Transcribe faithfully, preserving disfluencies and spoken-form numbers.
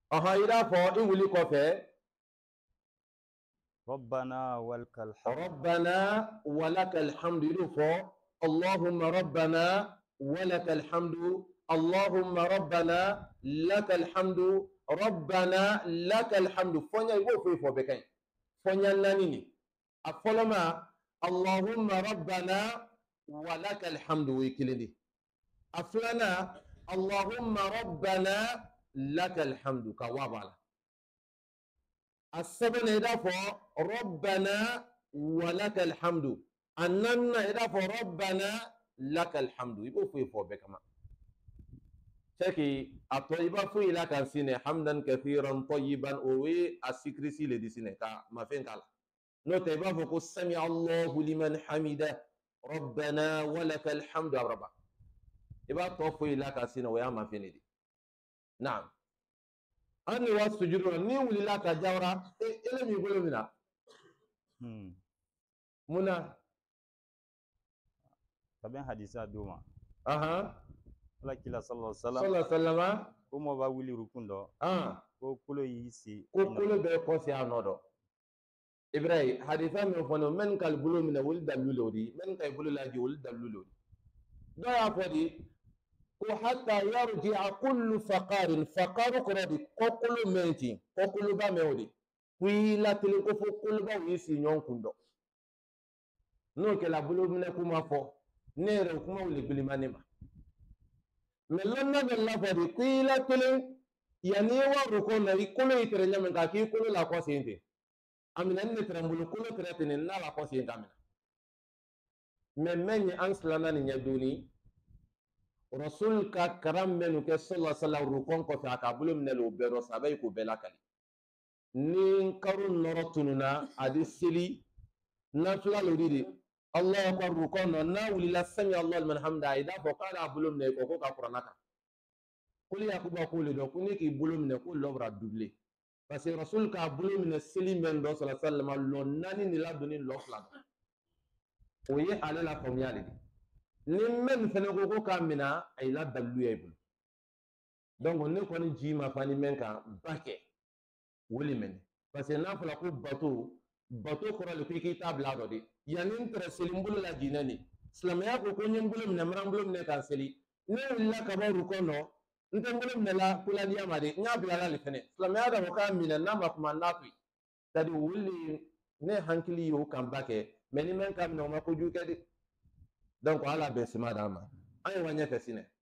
aha ida fo i wuli kɔfɛ ربنا ولك الحمد ربنا ولك الحمد ido fɔ اللهم ربنا ولك الحمد اللهم ربنا لك الحمد ربنا لك الحمد فنيا ibo fo fo be kan fɔnya nani ni a fɔlɔma اللهم ربنا ولك الحمد ويكلني أفلنا اللهم ربنا لك الحمد كوابلا السبن إضافة ربنا ولك الحمد أننا إضافة ربنا لك الحمد يبقى في فوق بكما شكي الطيبة في لك سنة حمدا كثيرا طيبا ووي السكرسي لدي سنة ما فين كلا نو تيبا فوق سمع الله لمن حمده ربنا ولك الحمد يا رب يبقى توفي لك سنة ويا ما فين دي نعم أني واسجدون ني ولي لك جورا إلى مي يقولوا منا منا تبين حديثا دوما أها الله كلا صلى الله عليه وسلم صلى الله عليه وسلم كما باولي ركوندو آه ko kulo yisi ko kulo be ko si anodo ibrahim haditha min fono men kal bulo min wul dalulodi men kay bulo laji wul dalulodi do ya fodi ko hatta yarji'a kullu faqarin faqaru qradi ko kulo menti ko kulo ba mewdi wi la tele ko fo kulo ba yisi nyon kundo no ke la bulo min kuma fo nere kuma wul bilimani ma melonna be la fodi wi la tele yani wa ruko na ikolo itere nyame ka ki ikolo la ko sente amina ne trembulu kolo trete ne na la ko sente amina men men anslana ni nyaduni rasul ka karam menu ke sallallahu alaihi wasallam ruko ko fa ka bulum ne lo bero sabay ko bela kali ni karun norotununa adi sili na fla lo didi allah akbar ruko no na wuli la sami allah liman hamda ida ko kala bulum ne ko ko ka qur'anaka kuli yakuba kuli do kuni ki bulu mine ko lobra doublé parce que rasul ka bulu mine seli men do sallallahu alaihi wasallam lo nani ni la doni lo fla o ye ale la famiyale ni men fene ko ko kamina ay la dalu ya ibul donc ne ko ni jima fani men ka bake woli men parce que na fala ko bato bato ko le ki kitab la do de yani intere seli mbulu la jinani islamaya ko ko nyembulu mine mrambulu mine kan seli ne la ka ba ruko no ntengolo mnela kula dia mari nyabi ala le fene islamaya da ka mina na ma kuma nafi tadi wuli ne hankili yo kan bake meni men kam no ma ko juke de donc ala be sima dama ay wanya fesine